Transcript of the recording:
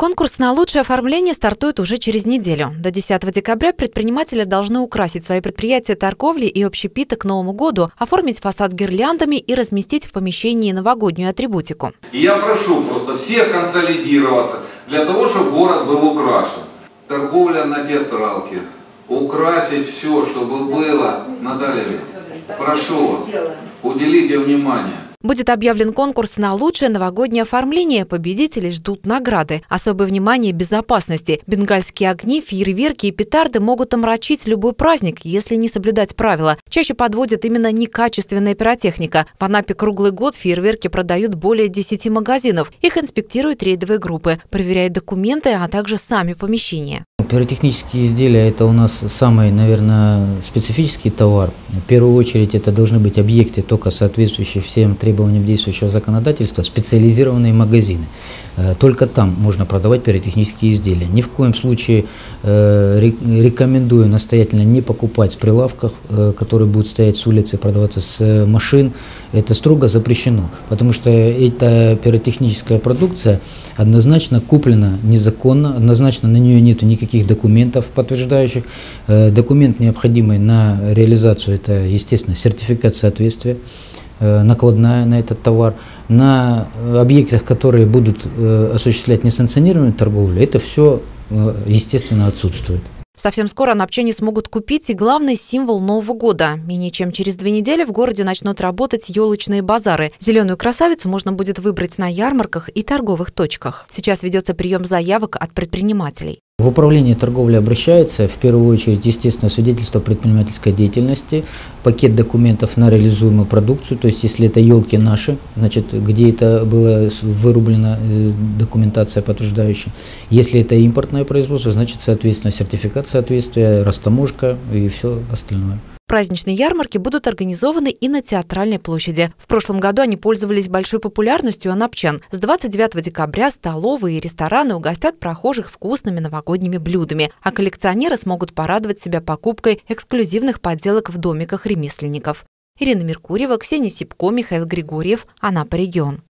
Конкурс на лучшее оформление стартует уже через неделю. До 10 декабря предприниматели должны украсить свои предприятия торговли и общепита к Новому году, оформить фасад гирляндами и разместить в помещении новогоднюю атрибутику. И я прошу просто всех консолидироваться для того, чтобы город был украшен. Торговля на театралке, украсить все, чтобы было. Наталья, прошу вас, уделите внимание. Будет объявлен конкурс на лучшее новогоднее оформление. Победителей ждут награды. Особое внимание безопасности. Бенгальские огни, фейерверки и петарды могут омрачить любой праздник, если не соблюдать правила. Чаще подводят именно некачественная пиротехника. В Анапе круглый год фейерверки продают более 10 магазинов. Их инспектируют рейдовые группы, проверяют документы, а также сами помещения. Пиротехнические изделия – это у нас самый, наверное, специфический товар. В первую очередь это должны быть объекты, только соответствующие всем требованиям действующего законодательства, специализированные магазины. Только там можно продавать пиротехнические изделия. Ни в коем случае рекомендую настоятельно не покупать с прилавков, которые будут стоять с улицы, продаваться с машин. Это строго запрещено, потому что эта пиротехническая продукция однозначно куплена незаконно, однозначно на нее нет никаких документов подтверждающих. Документ, необходимый на реализацию, это, естественно, сертификат соответствия, накладная на этот товар. На объектах, которые будут осуществлять несанкционированную торговлю, это все, естественно, отсутствует. Совсем скоро анапчане смогут купить и главный символ Нового года. Менее чем через 2 недели в городе начнут работать елочные базары. Зеленую красавицу можно будет выбрать на ярмарках и торговых точках. Сейчас ведется прием заявок от предпринимателей. В управление торговли обращается, в первую очередь, естественно, свидетельство предпринимательской деятельности, пакет документов на реализуемую продукцию, то есть если это елки наши, значит, где это была вырублена документация подтверждающая. Если это импортное производство, значит, соответственно, сертификат соответствия, растаможка и все остальное. Праздничные ярмарки будут организованы и на Театральной площади. В прошлом году они пользовались большой популярностью у анапчан. С 29 декабря столовые и рестораны угостят прохожих вкусными новогодними блюдами, а коллекционеры смогут порадовать себя покупкой эксклюзивных поделок в домиках ремесленников. Ирина Меркурьева, Ксения Сипко, Михаил Григорьев, Анапа регион.